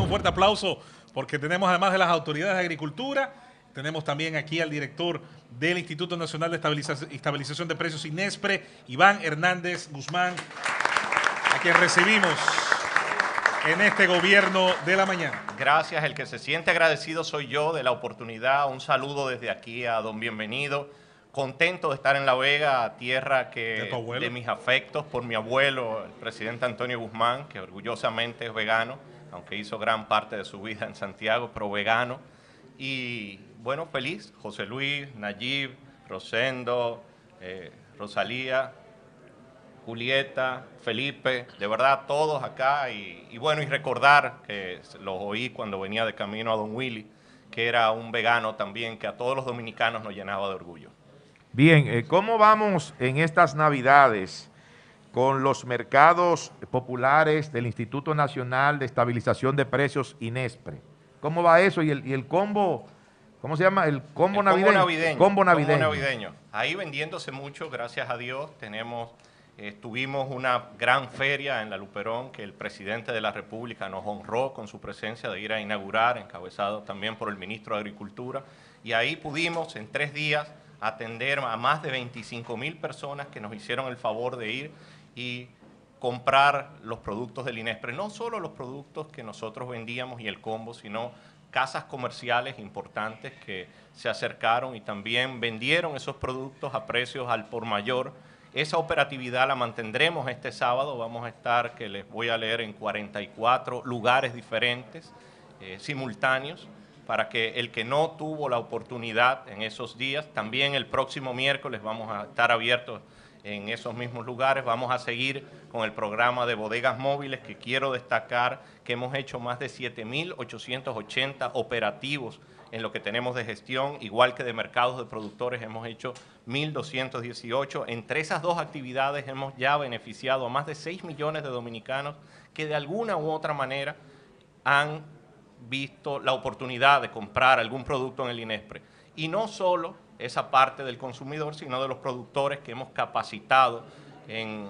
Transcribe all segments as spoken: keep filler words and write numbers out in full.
un fuerte aplauso porque tenemos además de las autoridades de agricultura, tenemos también aquí al director del Instituto Nacional de Estabiliza- Estabilización de Precios, INESPRE, Iván Hernández Guzmán, a quien recibimos en este gobierno de la mañana. Gracias, el que se siente agradecido soy yo de la oportunidad. Un saludo desde aquí a don Bienvenido. Contento de estar en La Vega, tierra que ¿De de mis afectos por mi abuelo, el presidente Antonio Guzmán, que orgullosamente es vegano, aunque hizo gran parte de su vida en Santiago, pero vegano. Y bueno, feliz, José Luis, Nayib, Rosendo, eh, Rosalía, Julieta, Felipe, de verdad todos acá y, y bueno, y recordar que los oí cuando venía de camino a Don Willy, que era un vegano también, que a todos los dominicanos nos llenaba de orgullo. Bien, eh, ¿cómo vamos en estas Navidades con los mercados populares del Instituto Nacional de Estabilización de Precios, INESPRE? ¿Cómo va eso? Y el, y el combo, ¿cómo se llama? El combo El navideño. combo navideño. Combo navideño. Combo navideño. Ahí vendiéndose mucho, gracias a Dios. Tenemos, eh, tuvimos una gran feria en La Luperón que el presidente de la República nos honró con su presencia de ir a inaugurar, encabezado también por el ministro de Agricultura. Y ahí pudimos en tres días atender a más de veinticinco mil personas que nos hicieron el favor de ir y comprar los productos del INESPRE. No solo los productos que nosotros vendíamos y el combo, sino casas comerciales importantes que se acercaron y también vendieron esos productos a precios al por mayor. Esa operatividad la mantendremos este sábado. Vamos a estar, que les voy a leer, en cuarenta y cuatro lugares diferentes, eh, simultáneos, para que el que no tuvo la oportunidad en esos días, también el próximo miércoles vamos a estar abiertos en esos mismos lugares. Vamos a seguir con el programa de bodegas móviles, que quiero destacar que hemos hecho más de siete mil ochocientos ochenta operativos en lo que tenemos de gestión, igual que de mercados de productores hemos hecho mil doscientos dieciocho. Entre esas dos actividades hemos ya beneficiado a más de seis millones de dominicanos que de alguna u otra manera han visto la oportunidad de comprar algún producto en el INESPRE. Y no solo esa parte del consumidor, sino de los productores que hemos capacitado en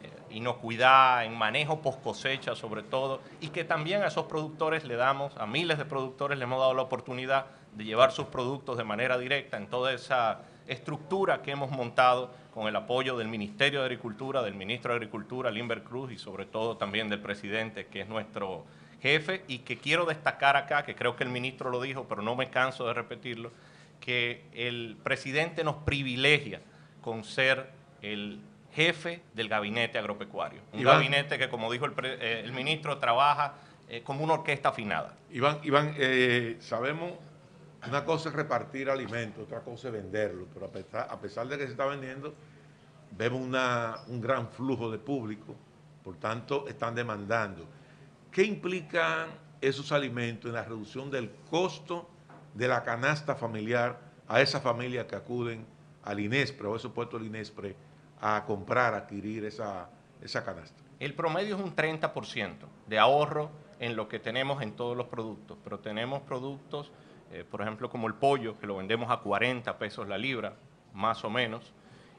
inocuidad, en manejo post cosecha sobre todo, y que también a esos productores le damos, a miles de productores le hemos dado la oportunidad de llevar sus productos de manera directa en toda esa estructura que hemos montado con el apoyo del Ministerio de Agricultura, del Ministro de Agricultura, Limber Cruz, y sobre todo también del presidente, que es nuestro jefe, y que quiero destacar acá, que creo que el ministro lo dijo, pero no me canso de repetirlo, que el presidente nos privilegia con ser el jefe del gabinete agropecuario. Un Iván, gabinete que, como dijo el, pre, eh, el ministro, trabaja eh, como una orquesta afinada. Iván, Iván eh, sabemos, una cosa es repartir alimentos, otra cosa es venderlo, pero a pesar, a pesar de que se está vendiendo, vemos una, un gran flujo de público, por tanto están demandando. ¿Qué implican esos alimentos en la reducción del costo de la canasta familiar a esas familias que acuden al INESPRE o a esos puestos del INESPRE a comprar, a adquirir esa, esa canasta? El promedio es un treinta por ciento de ahorro en lo que tenemos en todos los productos, pero tenemos productos, eh, por ejemplo, como el pollo, que lo vendemos a cuarenta pesos la libra, más o menos,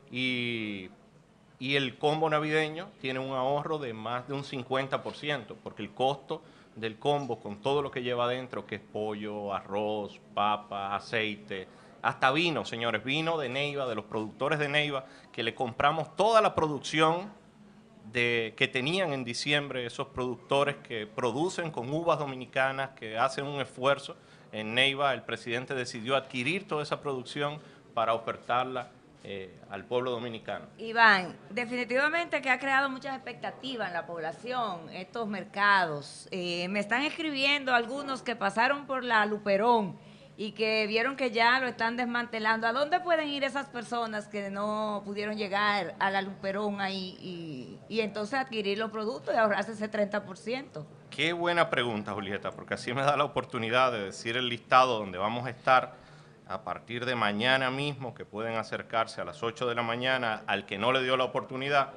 y, y el combo navideño tiene un ahorro de más de un cincuenta por ciento, porque el costo del combo con todo lo que lleva adentro, que es pollo, arroz, papa, aceite, hasta vino, señores, vino de Neiva, de los productores de Neiva, que le compramos toda la producción de, que tenían en diciembre esos productores que producen con uvas dominicanas, que hacen un esfuerzo. En Neiva el presidente decidió adquirir toda esa producción para ofertarla eh, al pueblo dominicano. Iván, definitivamente que ha creado muchas expectativas en la población, estos mercados. Eh, me están escribiendo algunos que pasaron por la Luperón y que vieron que ya lo están desmantelando. ¿A dónde pueden ir esas personas que no pudieron llegar a la Luperón ahí y, y entonces adquirir los productos y ahorrarse ese treinta por ciento? Qué buena pregunta, Julieta, porque así me da la oportunidad de decir el listado donde vamos a estar a partir de mañana mismo, que pueden acercarse a las ocho de la mañana al que no le dio la oportunidad.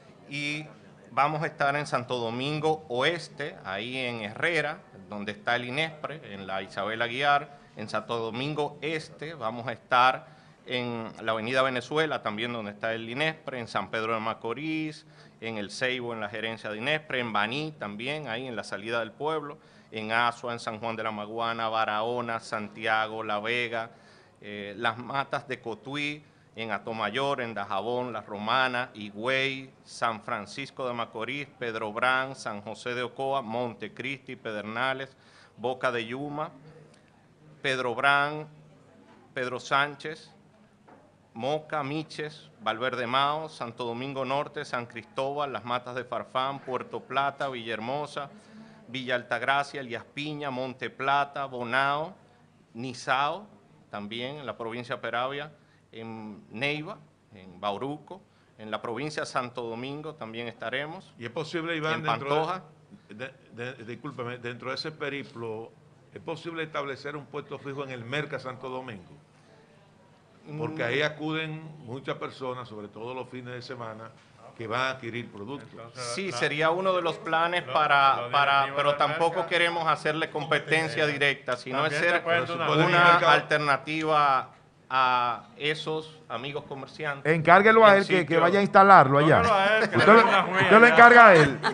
Y vamos a estar en Santo Domingo Oeste, ahí en Herrera, donde está el INESPRE, en la Isabel Aguiar. En Santo Domingo Este vamos a estar en la Avenida Venezuela, también donde está el INESPRE, en San Pedro de Macorís, en el Ceibo, en la gerencia de INESPRE, en Baní también, ahí en la salida del pueblo. en Azua, en San Juan de la Maguana, Barahona, Santiago, La Vega, eh, las matas de Cotuí, en Atomayor, en Dajabón, La Romana, Higüey, San Francisco de Macorís, Pedro Brán, San José de Ocoa, Montecristi, Pedernales, Boca de Yuma, Pedro Brán, Pedro Sánchez, Moca, Miches, Valverde Mao, Santo Domingo Norte, San Cristóbal, Las Matas de Farfán, Puerto Plata, Villahermosa, Villa Altagracia, Elías Piña, Monte Plata, Bonao, Nizao, también en la provincia de Peravia, en Neiva, en Bauruco, en la provincia de Santo Domingo también estaremos. Y es posible, Iván, en dentro Pantoja. De, de, de, discúlpeme, dentro de ese periplo, ¿es posible establecer un puesto fijo en el Merca Santo Domingo? Porque ahí acuden muchas personas, sobre todo los fines de semana, que van a adquirir productos. Sí, sería uno de los planes para, para pero tampoco queremos hacerle competencia directa, sino es ser una alternativa a esos amigos comerciantes. Encárguelo a él que, que vaya a instalarlo allá. Usted lo, usted lo encarga a él.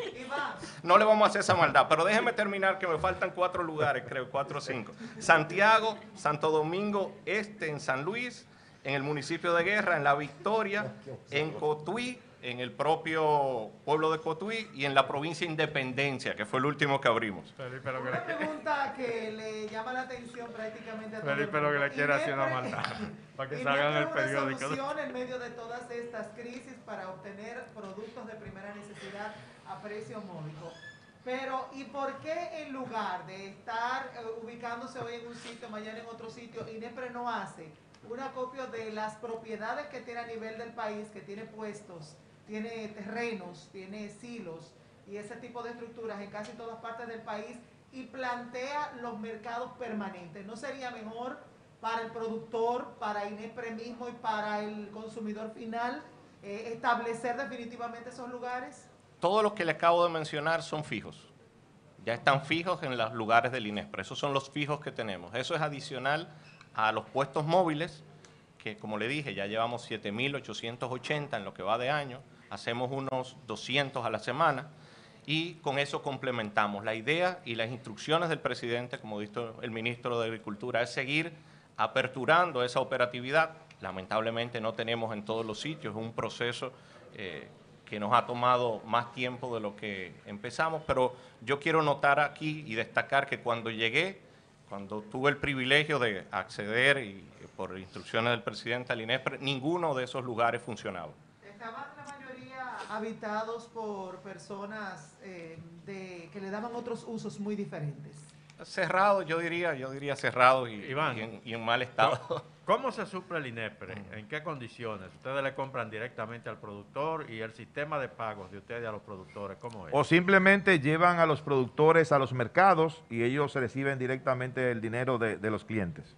No le vamos a hacer esa maldad, pero déjeme terminar que me faltan cuatro lugares, creo, cuatro o cinco. Santiago, Santo Domingo Este, en San Luis, en el municipio de Guerra, en La Victoria, en Cotuí, en el propio pueblo de Cotuí y en la provincia de Independencia, que fue el último que abrimos. Felipe, lo que una pregunta que le llama la atención prácticamente a todo el Felipe, lo que le quiere hacer una maldad, para que salga en el periódico. ¿Una solución en medio de todas estas crisis para obtener productos de primera necesidad a precio módico? Pero, ¿y por qué en lugar de estar eh, ubicándose hoy en un sitio, mañana en otro sitio, INESPRE no hace un acopio de las propiedades que tiene a nivel del país, que tiene puestos, tiene terrenos, tiene silos y ese tipo de estructuras en casi todas partes del país y plantea los mercados permanentes? ¿No sería mejor para el productor, para INESPRE mismo y para el consumidor final eh, establecer definitivamente esos lugares? Todos los que le acabo de mencionar son fijos. Ya están fijos en los lugares del INESPRE. Esos son los fijos que tenemos. Eso es adicional a los puestos móviles, que como le dije, ya llevamos siete mil ochocientos ochenta en lo que va de año. Hacemos unos doscientos a la semana y con eso complementamos. La idea y las instrucciones del presidente, como dijo el ministro de Agricultura, es seguir aperturando esa operatividad. Lamentablemente no tenemos en todos los sitios, es un proceso eh, que nos ha tomado más tiempo de lo que empezamos, pero yo quiero notar aquí y destacar que cuando llegué, cuando tuve el privilegio de acceder y por instrucciones del presidente al INESPRE, ninguno de esos lugares funcionaba. ¿Estaban la mayoría habitados por personas eh, de, que le daban otros usos muy diferentes? Cerrados, yo diría, yo diría cerrados y, Iván, y, en, y en mal estado. ¿Cómo se suple el INESPRE? ¿En qué condiciones? Ustedes le compran directamente al productor y el sistema de pagos de ustedes a los productores, ¿cómo es? O simplemente llevan a los productores a los mercados y ellos reciben directamente el dinero de, de los clientes.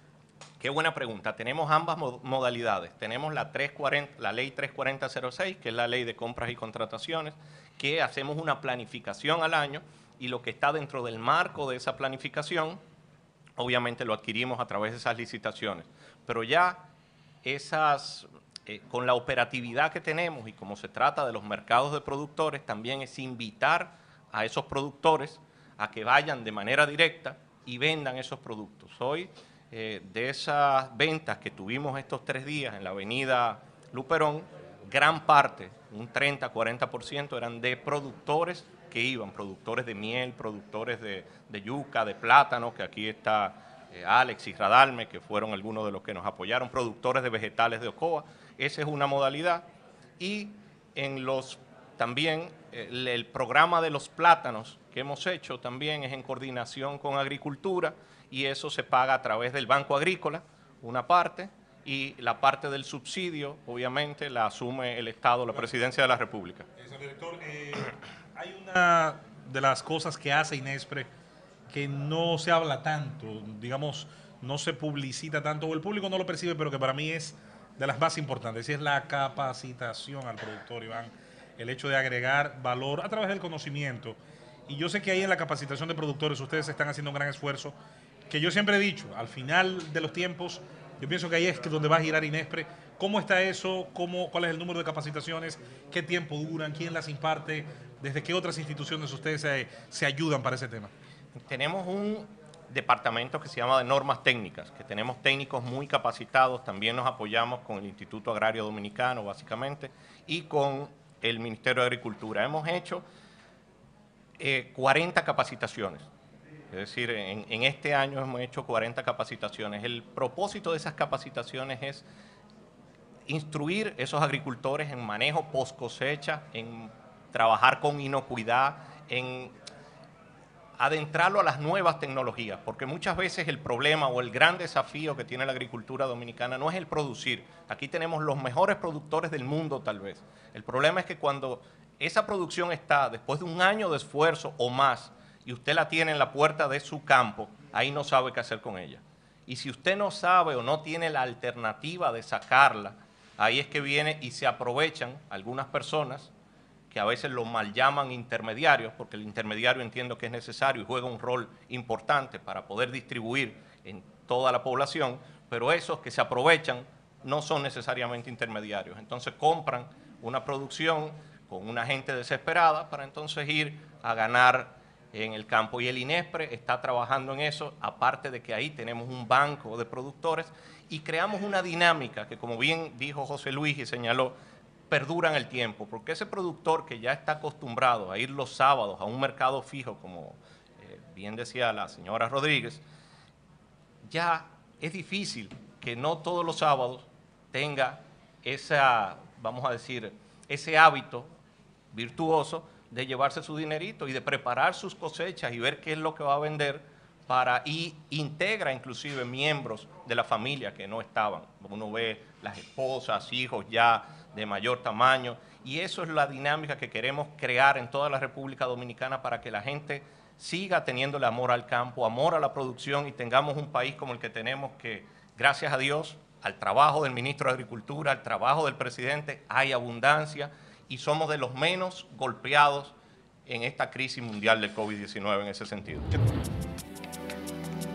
Qué buena pregunta. Tenemos ambas modalidades. Tenemos la, trescientos cuarenta, la ley tres cuarenta cero seis, que es la ley de compras y contrataciones, que hacemos una planificación al año y lo que está dentro del marco de esa planificación, obviamente lo adquirimos a través de esas licitaciones. Pero ya esas, eh, con la operatividad que tenemos y como se trata de los mercados de productores, también es invitar a esos productores a que vayan de manera directa y vendan esos productos. Hoy, eh, de esas ventas que tuvimos estos tres días en la avenida Luperón, gran parte, un treinta a cuarenta por ciento, eran de productores que iban, productores de miel, productores de, de yuca, de plátano, que aquí está eh, Alex y Radalme, que fueron algunos de los que nos apoyaron, productores de vegetales de Ocoa. Esa es una modalidad. Y en los también el, el programa de los plátanos que hemos hecho también es en coordinación con Agricultura y eso se paga a través del Banco Agrícola, una parte, y la parte del subsidio, obviamente, la asume el Estado, la Presidencia de la República. Eh, señor director, eh, hay una de las cosas que hace INESPRE que no se habla tanto, digamos, no se publicita tanto, o el público no lo percibe, pero que para mí es de las más importantes, y es la capacitación al productor, Iván, el hecho de agregar valor a través del conocimiento. Y yo sé que ahí en la capacitación de productores ustedes están haciendo un gran esfuerzo, que yo siempre he dicho, al final de los tiempos, yo pienso que ahí es que donde va a girar INESPRE. ¿Cómo está eso? ¿Cómo, ¿Cuál es el número de capacitaciones? ¿Qué tiempo duran? ¿Quién las imparte? ¿Desde qué otras instituciones ustedes se, se ayudan para ese tema? tenemos un departamento que se llama de normas técnicas, que tenemos técnicos muy capacitados, también nos apoyamos con el Instituto Agrario Dominicano, básicamente, y con el Ministerio de Agricultura. Hemos hecho eh, cuarenta capacitaciones, es decir, en, en este año hemos hecho cuarenta capacitaciones. El propósito de esas capacitaciones es instruir a esos agricultores en manejo post cosecha, en trabajar con inocuidad, en adentrarlo a las nuevas tecnologías, porque muchas veces el problema o el gran desafío que tiene la agricultura dominicana no es el producir. Aquí tenemos los mejores productores del mundo tal vez. El problema es que cuando esa producción está después de un año de esfuerzo o más y usted la tiene en la puerta de su campo, ahí no sabe qué hacer con ella. Y si usted no sabe o no tiene la alternativa de sacarla, ahí es que viene y se aprovechan algunas personas que a veces lo mal llaman intermediarios, porque el intermediario entiendo que es necesario y juega un rol importante para poder distribuir en toda la población, pero esos que se aprovechan no son necesariamente intermediarios. Entonces compran una producción con una gente desesperada para entonces ir a ganar en el campo. Y el INESPRE está trabajando en eso, aparte de que ahí tenemos un banco de productores y creamos una dinámica que, como bien dijo José Luis y señaló, perdura en el tiempo, porque ese productor que ya está acostumbrado a ir los sábados a un mercado fijo, como eh, bien decía la señora Rodríguez, ya es difícil que no todos los sábados tenga esa, vamos a decir, ese hábito virtuoso de llevarse su dinerito y de preparar sus cosechas y ver qué es lo que va a vender para, y integra inclusive miembros de la familia que no estaban. Uno ve las esposas, hijos ya de mayor tamaño, y eso es la dinámica que queremos crear en toda la República Dominicana para que la gente siga teniéndole amor al campo, amor a la producción y tengamos un país como el que tenemos que, gracias a Dios, al trabajo del ministro de Agricultura, al trabajo del presidente, hay abundancia y somos de los menos golpeados en esta crisis mundial del COVID diecinueve en ese sentido.